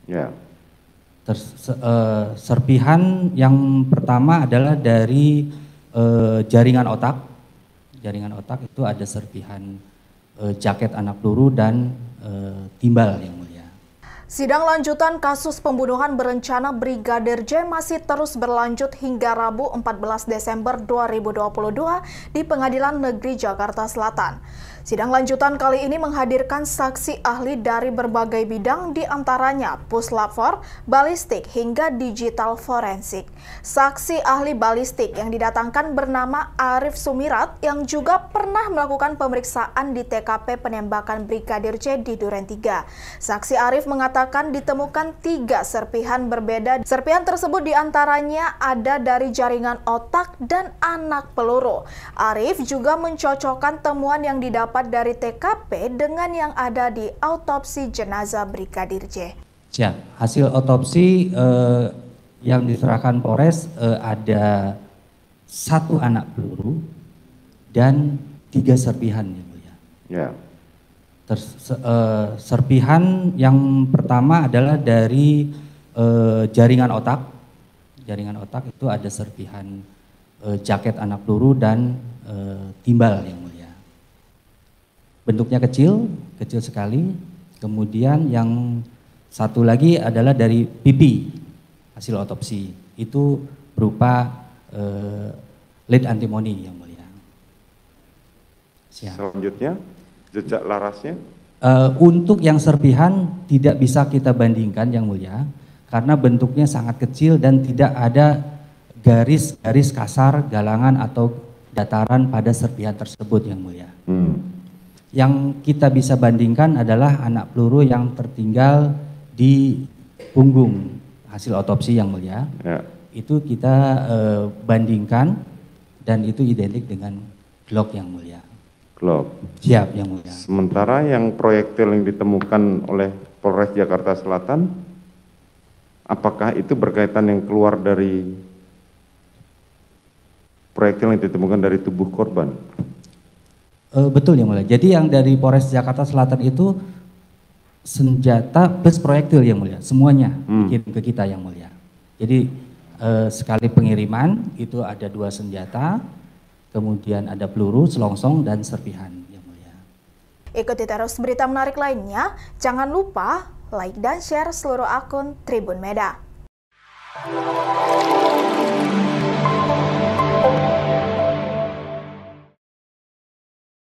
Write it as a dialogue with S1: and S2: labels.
S1: Ya.
S2: Serpihan yang pertama adalah dari jaringan otak. Jaringan otak itu ada serpihan jaket anak peluru dan timbal yang mulia.
S3: Sidang lanjutan kasus pembunuhan berencana Brigadir J masih terus berlanjut hingga Rabu 14 Desember 2022 di Pengadilan Negeri Jakarta Selatan. Sidang lanjutan kali ini menghadirkan saksi ahli dari berbagai bidang, diantaranya puslap-for, balistik, hingga digital forensik. Saksi ahli balistik yang didatangkan bernama Arif Sumirat yang juga pernah melakukan pemeriksaan di TKP penembakan Brigadir J di Duren 3. Saksi Arif mengatakan ditemukan 3 serpihan berbeda. Serpihan tersebut diantaranya ada dari jaringan otak dan anak peluru. Arif juga mencocokkan temuan yang didapat dari TKP dengan yang ada di autopsi jenazah Brigadir J.
S2: Siap. Hasil otopsi yang diserahkan Polres ada 1 anak peluru dan 3 serpihan yang mulia.
S1: Ya.
S2: Serpihan yang pertama adalah dari jaringan otak. Jaringan otak itu ada serpihan jaket anak peluru dan timbal yang mulia. Bentuknya kecil sekali. Kemudian yang satu lagi adalah dari pipi hasil otopsi. Itu berupa lead antimoni yang mulia. Siap.
S1: Selanjutnya, jejak larasnya?
S2: Untuk yang serpihan tidak bisa kita bandingkan yang mulia, karena bentuknya sangat kecil dan tidak ada garis-garis kasar, galangan atau dataran pada serpihan tersebut yang mulia. Yang kita bisa bandingkan adalah anak peluru yang tertinggal di punggung hasil otopsi yang mulia.
S1: Ya.
S2: Itu kita bandingkan dan itu identik dengan Glock yang mulia.
S1: Glock.
S2: Siap yang mulia.
S1: Sementara yang proyektil yang ditemukan oleh Polres Jakarta Selatan, apakah itu berkaitan yang keluar dari proyektil yang ditemukan dari tubuh korban?
S2: Betul yang mulia. Jadi yang dari Polres Jakarta Selatan itu senjata plus proyektil yang mulia, semuanya dikirim ke kita yang mulia. Jadi sekali pengiriman itu ada 2 senjata, kemudian ada peluru, selongsong, dan serpihan yang mulia.
S3: Ikuti terus berita menarik lainnya. Jangan lupa like dan share seluruh akun Tribun Meda.